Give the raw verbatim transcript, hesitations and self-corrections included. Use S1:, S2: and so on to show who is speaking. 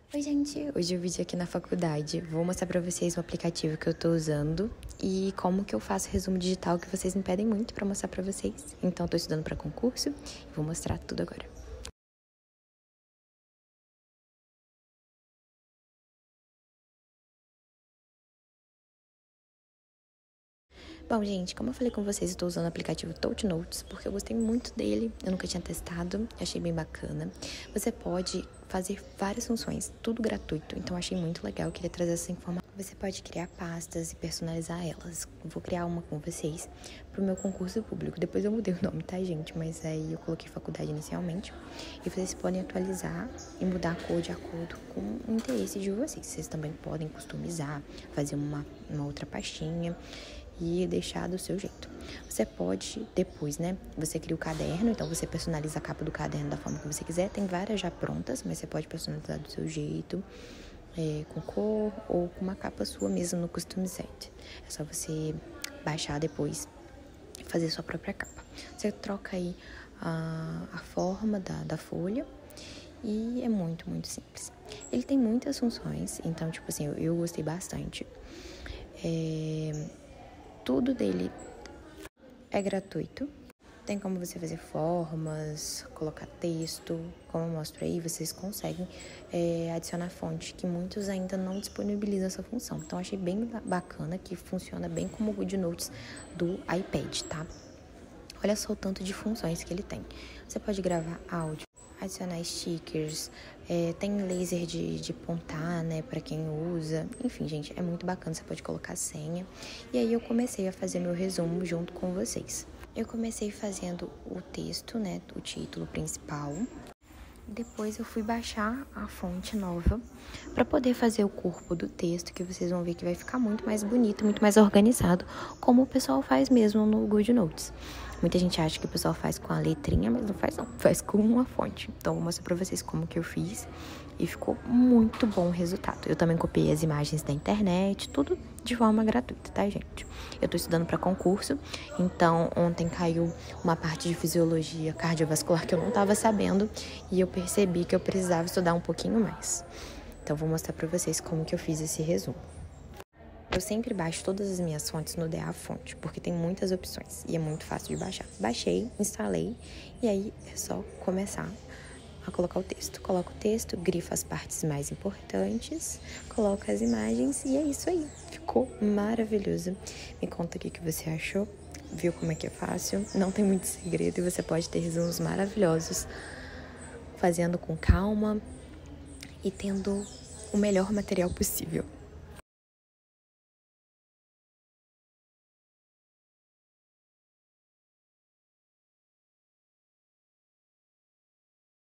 S1: Oi, gente! Hoje eu vim aqui na faculdade. Vou mostrar pra vocês o aplicativo que eu tô usando e como que eu faço resumo digital, que vocês me pedem muito pra mostrar pra vocês. Então, eu tô estudando pra concurso e vou mostrar tudo agora. Bom, gente, como eu falei com vocês, eu tô usando o aplicativo Touch Notes porque eu gostei muito dele, eu nunca tinha testado, achei bem bacana. Você pode fazer várias funções, tudo gratuito, então achei muito legal, eu queria trazer essa informação. Você pode criar pastas e personalizar elas. Eu vou criar uma com vocês pro meu concurso público. Depois eu mudei o nome, tá, gente? Mas aí eu coloquei faculdade inicialmente. E vocês podem atualizar e mudar a cor de acordo com o interesse de vocês. Vocês também podem customizar, fazer uma, uma outra pastinha e deixar do seu jeito. Você pode, depois, né, você cria o caderno, então você personaliza a capa do caderno da forma que você quiser. Tem várias já prontas, mas você pode personalizar do seu jeito, é, com cor ou com uma capa sua mesmo no Customized. É só você baixar depois e fazer sua própria capa. Você troca aí a, a forma da, da folha e é muito, muito simples. Ele tem muitas funções, então, tipo assim, eu, eu gostei bastante. É... Tudo dele é gratuito. Tem como você fazer formas, colocar texto. Como eu mostro aí, vocês conseguem é, adicionar fonte, que muitos ainda não disponibilizam essa função. Então, achei bem bacana, que funciona bem como o GoodNotes do iPad, tá? Olha só o tanto de funções que ele tem. Você pode gravar áudio, adicionar stickers, é, tem laser de, de pontar, né, pra quem usa. Enfim, gente, é muito bacana, você pode colocar senha. E aí eu comecei a fazer meu resumo junto com vocês. Eu comecei fazendo o texto, né, o título principal. Depois eu fui baixar a fonte nova para poder fazer o corpo do texto, que vocês vão ver que vai ficar muito mais bonito, muito mais organizado, como o pessoal faz mesmo no GoodNotes. Muita gente acha que o pessoal faz com a letrinha, mas não faz não, faz com uma fonte. Então, vou mostrar pra vocês como que eu fiz e ficou muito bom o resultado. Eu também copiei as imagens da internet, tudo de forma gratuita, tá, gente? Eu tô estudando pra concurso, então ontem caiu uma parte de fisiologia cardiovascular que eu não tava sabendo e eu percebi que eu precisava estudar um pouquinho mais. Então, vou mostrar pra vocês como que eu fiz esse resumo. Eu sempre baixo todas as minhas fontes no D A Fonte, porque tem muitas opções e é muito fácil de baixar. Baixei, instalei e aí é só começar a colocar o texto. Coloca o texto, grifa as partes mais importantes, coloca as imagens e é isso aí. Ficou maravilhoso. Me conta o que você achou, viu como é que é fácil, não tem muito segredo e você pode ter resumos maravilhosos, fazendo com calma e tendo o melhor material possível.